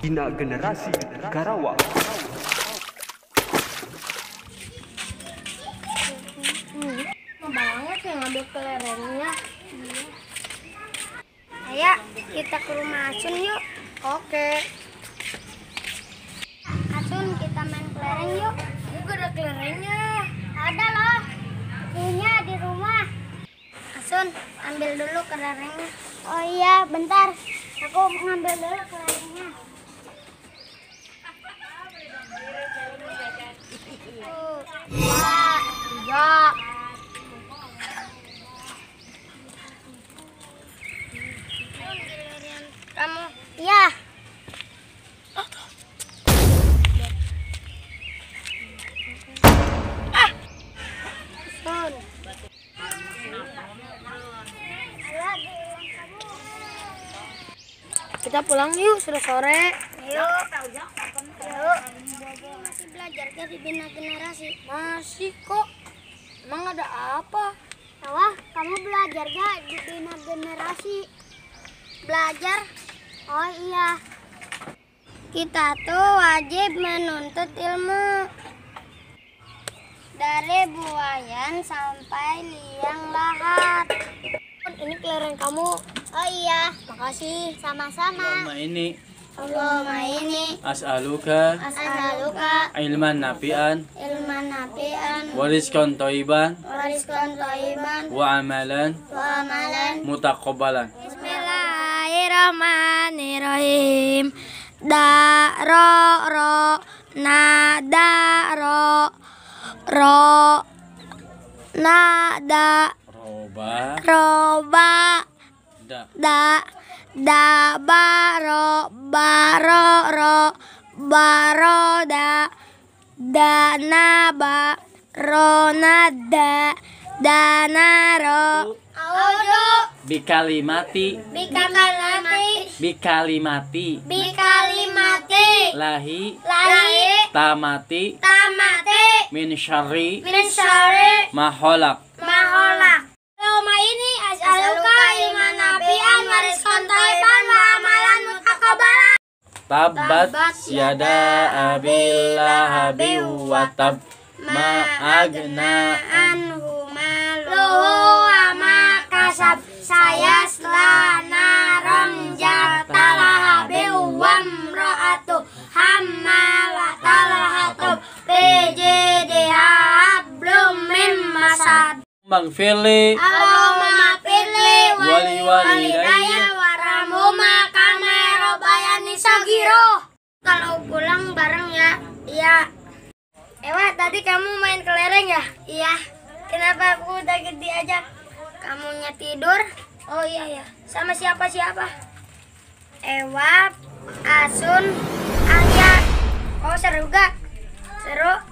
Bina Generasi Karawang. Banget ya ngambil kelerengnya. Ayo kita ke rumah Asun yuk. Oke. Asun kita main kelereng yuk. Juga ada kelerengnya. Ada loh. Punya di rumah. Asun ambil dulu kelerengnya. Oh iya bentar. Aku ngambil dulu kelerengnya. Tiga. Kamu? Iya. Sun. Kita pulang yuk, sudah sore. Yuk. Yuk. Masih belajar dari Bina Generasi. Masih kok. Emang ada apa? Wah, kamu belajar gak di Bina Generasi? Belajar? Oh iya. Kita tuh wajib menuntut ilmu. Dari buayan sampai liang lahat. Ini kelereng kamu. Oh iya. Makasih. Sama-sama. Allahumma ini Allahumma ini as'aluka as'aluka ilman nafi'an ilman nafi'an wa rizqan thayyiban wa rizqan thayyiban wa amalan wa amalan mutaqabbalan. Bismillahirrahmanirrahim. Da ro na da ro na da Roba da baro da na ba ro na da na ro. bikalimati lahi tamati min syarri ma khalaq. Allahumma ini as'aluka ilman nafi'an wa rizqan thayyiban wa amalan mutaqabbalan. Tabbat yada abil lahabi wa tab ma agna Anhu maluhu wa ma kasab sayasla naran jata lahabi wa imra'atu hammalatal hatab fi jidha hablum min masad. Maghfirli Allahumma firli wali walidayya warhamhuma kama rabbayani shaghira. Kalau pulang bareng ya. Iya. Ewa, tadi kamu main kelereng ya? Iya. Kenapa aku udah diajak? Kamunya tidur? Oh iya ya. Sama siapa-siapa? Ewa, Asun, Alia. Oh seru gak? Seru.